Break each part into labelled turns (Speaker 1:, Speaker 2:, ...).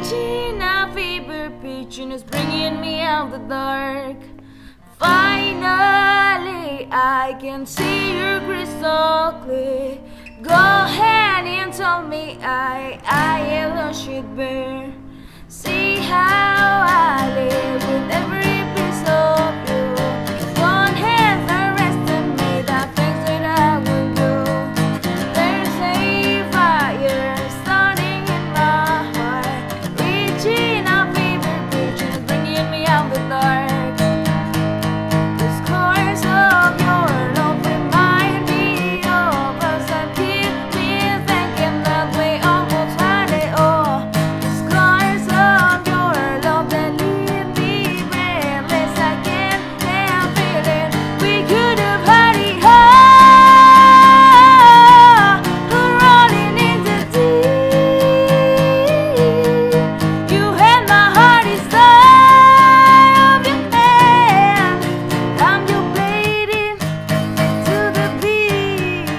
Speaker 1: Reaching a fever pitch and it's bringing me out the dark. Finally, I can see you crystal clear. Go ahead and tell me I lost it bare. See how I live with every piece of you. One has arrested me, the things that I will do. There's a fire starting in my heart, reaching a fever pitch and bringing me out the dark. The scars of your love remind me of us and keep me thinking that we almost had it all. The scars of your love that leave me breathless, I can't help feeling we could have had it all. Running in the deep, you had my heart inside of your hand. I'm your bleeding to the beat.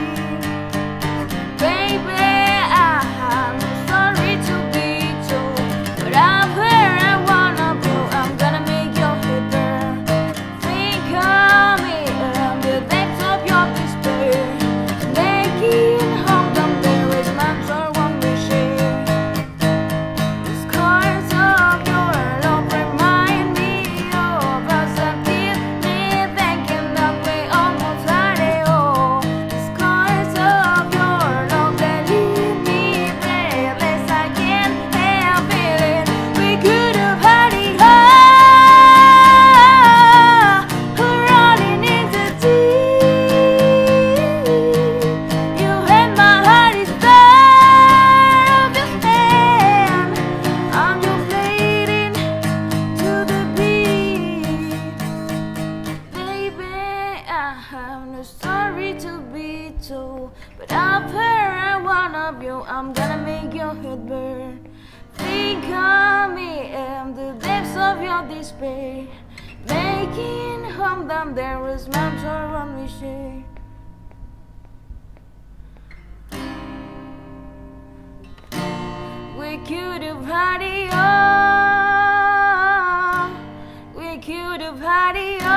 Speaker 1: Baby, I'm sorry to be told, but I've heard one of you. I'm gonna make your head burn. Think of me in the depths of your despair, making home down there is man's or one we share. The scars of your love remind me of us and keep me thinking that we almost had it all. The scars of your love that leave me breathless, I can't help feeling we could have had it all. Running in the deep, you had my heart inside of your hand. I'm your bleeding to the beat. Baby, I'm not sorry to be told, but I've heard one of you. I'm gonna make your head burn. Think of me in the depths of your despair, making home down there is man's or one we share. We could have had it all. We could have had it all.